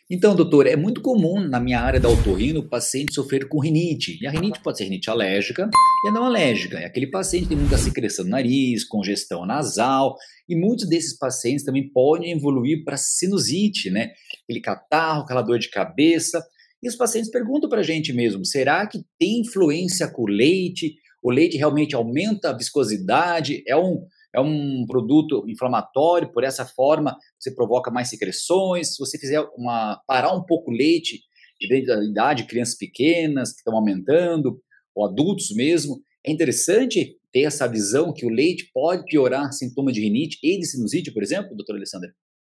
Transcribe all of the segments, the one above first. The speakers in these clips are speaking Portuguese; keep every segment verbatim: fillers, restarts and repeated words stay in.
Então, doutor, é muito comum na minha área da otorrino o paciente sofrer com rinite. E a rinite pode ser rinite alérgica e a não alérgica. É aquele paciente que tem muita secreção no nariz, congestão nasal. E muitos desses pacientes também podem evoluir para sinusite, né? Aquele catarro, aquela dor de cabeça. E os pacientes perguntam para a gente mesmo, será que tem influência com o leite? O leite realmente aumenta a viscosidade? É um... É um produto inflamatório, por essa forma você provoca mais secreções. Se você fizer uma, parar um pouco o leite, depende da idade, crianças pequenas que estão aumentando, ou adultos mesmo, é interessante ter essa visão que o leite pode piorar sintomas de rinite e de sinusite, por exemplo, doutora Alessandra?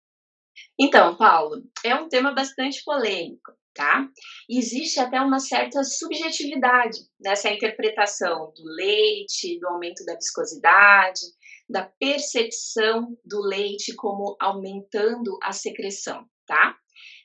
Então, Paulo, é um tema bastante polêmico, tá? Existe até uma certa subjetividade nessa interpretação do leite, do aumento da viscosidade, da percepção do leite como aumentando a secreção, tá?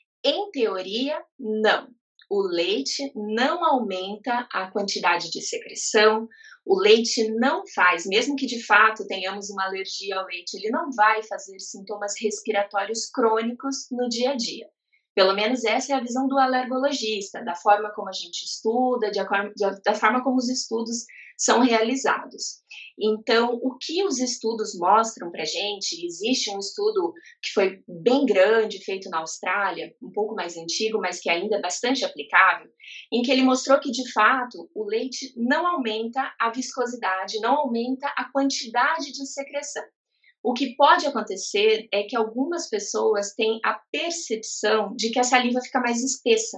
Em teoria, não. O leite não aumenta a quantidade de secreção, o leite não faz, mesmo que de fato tenhamos uma alergia ao leite, ele não vai fazer sintomas respiratórios crônicos no dia a dia. Pelo menos essa é a visão do alergologista, da forma como a gente estuda, de acordo, de, da forma como os estudos são realizados. Então, o que os estudos mostram para a gente, existe um estudo que foi bem grande, feito na Austrália, um pouco mais antigo, mas que ainda é bastante aplicável, em que ele mostrou que, de fato, o leite não aumenta a viscosidade, não aumenta a quantidade de secreção. O que pode acontecer é que algumas pessoas têm a percepção de que a saliva fica mais espessa.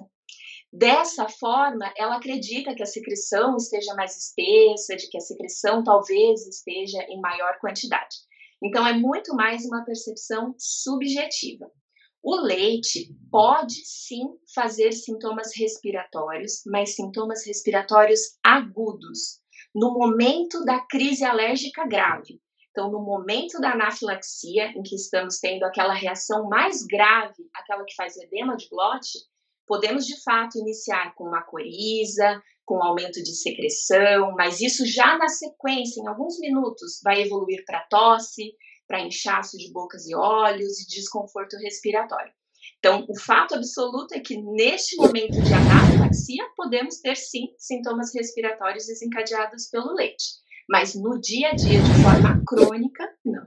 Dessa forma, ela acredita que a secreção esteja mais espessa, de que a secreção talvez esteja em maior quantidade. Então, é muito mais uma percepção subjetiva. O leite pode sim fazer sintomas respiratórios, mas sintomas respiratórios agudos, no momento da crise alérgica grave. Então, no momento da anafilaxia, em que estamos tendo aquela reação mais grave, aquela que faz edema de glote, podemos, de fato, iniciar com uma coriza, com aumento de secreção, mas isso já na sequência, em alguns minutos, vai evoluir para tosse, para inchaço de bocas e olhos e desconforto respiratório. Então, o fato absoluto é que, neste momento de anafilaxia, podemos ter, sim, sintomas respiratórios desencadeados pelo leite. Mas no dia a dia, de forma crônica, não.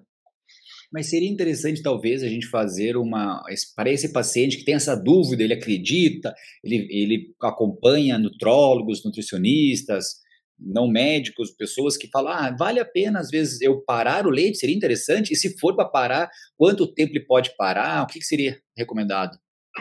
Mas seria interessante, talvez, a gente fazer uma... Para esse paciente que tem essa dúvida, ele acredita, ele, ele acompanha nutrólogos, nutricionistas, não médicos, pessoas que falam, ah, vale a pena, às vezes, eu parar o leite, seria interessante? E se for para parar, quanto tempo ele pode parar? O que, que seria recomendado?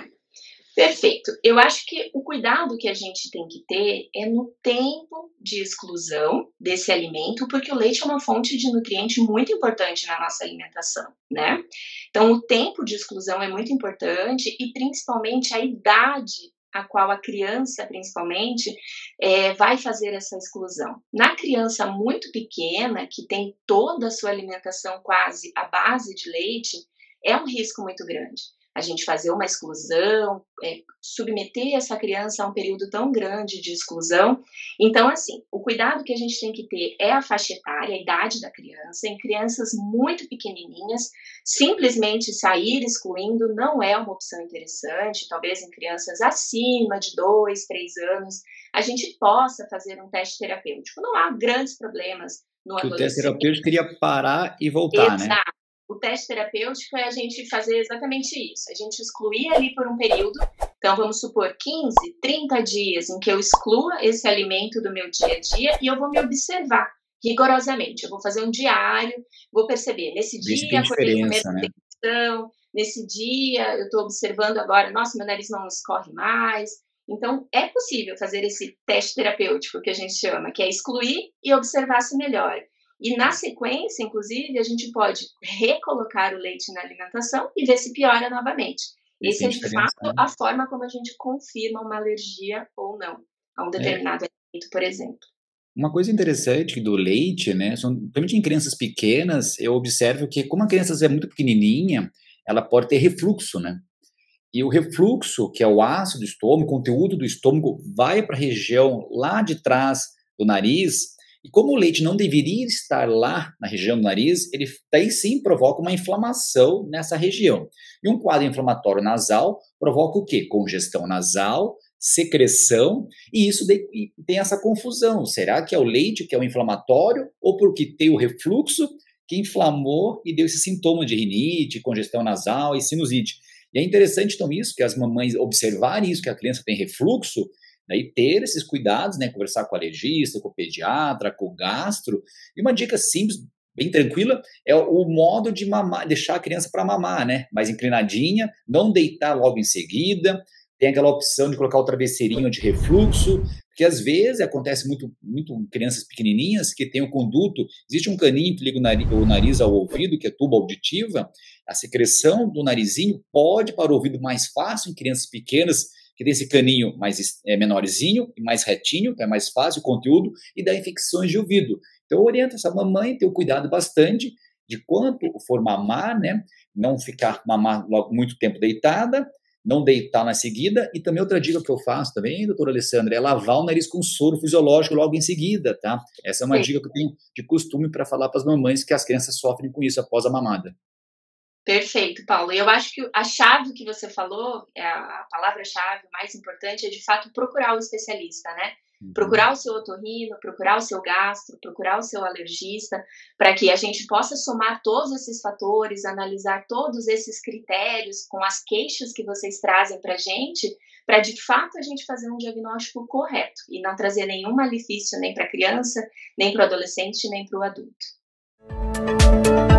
Perfeito. Eu acho que o cuidado que a gente tem que ter é no tempo de exclusão desse alimento, porque o leite é uma fonte de nutriente muito importante na nossa alimentação, né? Então, o tempo de exclusão é muito importante e, principalmente, a idade a qual a criança, principalmente, é, vai fazer essa exclusão. Na criança muito pequena, que tem toda a sua alimentação quase à base de leite, é um risco muito grande. A gente fazer uma exclusão, é, submeter essa criança a um período tão grande de exclusão. Então, assim, o cuidado que a gente tem que ter é a faixa etária, a idade da criança. Em crianças muito pequenininhas, simplesmente sair excluindo não é uma opção interessante. Talvez em crianças acima de dois, três anos, a gente possa fazer um teste terapêutico. Não há grandes problemas no Que o teste adolescente. terapêutico seria parar e voltar, né? Exato. O teste terapêutico é a gente fazer exatamente isso, a gente excluir ali por um período, então vamos supor quinze, trinta dias em que eu exclua esse alimento do meu dia a dia e eu vou me observar rigorosamente, eu vou fazer um diário, vou perceber, nesse Ver se dia tem acordei com menos diferença, né? secreção, nesse dia eu estou observando agora, nossa, meu nariz não escorre mais. Então é possível fazer esse teste terapêutico que a gente chama, que é excluir e observar se melhora. E na sequência, inclusive, a gente pode recolocar o leite na alimentação e ver se piora novamente. Ver se Esse tem é, de diferença, fato, né? a forma como a gente confirma uma alergia ou não a um É. determinado alimento, por exemplo. Uma coisa interessante do leite, né, são, principalmente em crianças pequenas, eu observo que como a criança é muito pequenininha, ela pode ter refluxo, né? E o refluxo, que é o ácido do estômago, o conteúdo do estômago, vai para a região lá de trás do nariz E como o leite não deveria estar lá na região do nariz, ele daí sim provoca uma inflamação nessa região. E um quadro inflamatório nasal provoca o quê? Congestão nasal, secreção, e isso de, e tem essa confusão. Será que é o leite que é o inflamatório ou porque tem o refluxo que inflamou e deu esse sintoma de rinite, congestão nasal e sinusite? E é interessante então isso, que as mamães observarem isso, que a criança tem refluxo, daí ter esses cuidados, né, conversar com o alergista, com o pediatra, com o gastro. E uma dica simples, bem tranquila, é o modo de mamar, deixar a criança para mamar, né, mais inclinadinha, não deitar logo em seguida. Tem aquela opção de colocar o travesseirinho de refluxo, porque às vezes acontece muito, muito em crianças pequenininhas que tem o conduto, existe um caninho que liga o nariz, o nariz ao ouvido, que é tuba auditiva, a secreção do narizinho pode para o ouvido mais fácil em crianças pequenas, que tem esse caninho mais é, menorzinho e mais retinho, que é mais fácil o conteúdo, e dá infecções de ouvido. Então, eu oriento essa mamãe a ter um cuidado bastante de quanto for mamar, né? Não ficar mamar logo muito tempo deitada, não deitar na seguida, e também outra dica que eu faço também, doutora Alessandra, é lavar o nariz com soro fisiológico logo em seguida, tá? Essa é uma Sim. dica que eu tenho de costume para falar para as mamães, que as crianças sofrem com isso após a mamada. Perfeito, Paulo. E eu acho que a chave que você falou, é a palavra-chave mais importante é, de fato, procurar o especialista, né? Uhum. Procurar o seu otorrino, procurar o seu gastro, procurar o seu alergista, para que a gente possa somar todos esses fatores, analisar todos esses critérios com as queixas que vocês trazem para a gente, para de fato a gente fazer um diagnóstico correto e não trazer nenhum malefício nem para a criança, nem para o adolescente, nem para o adulto.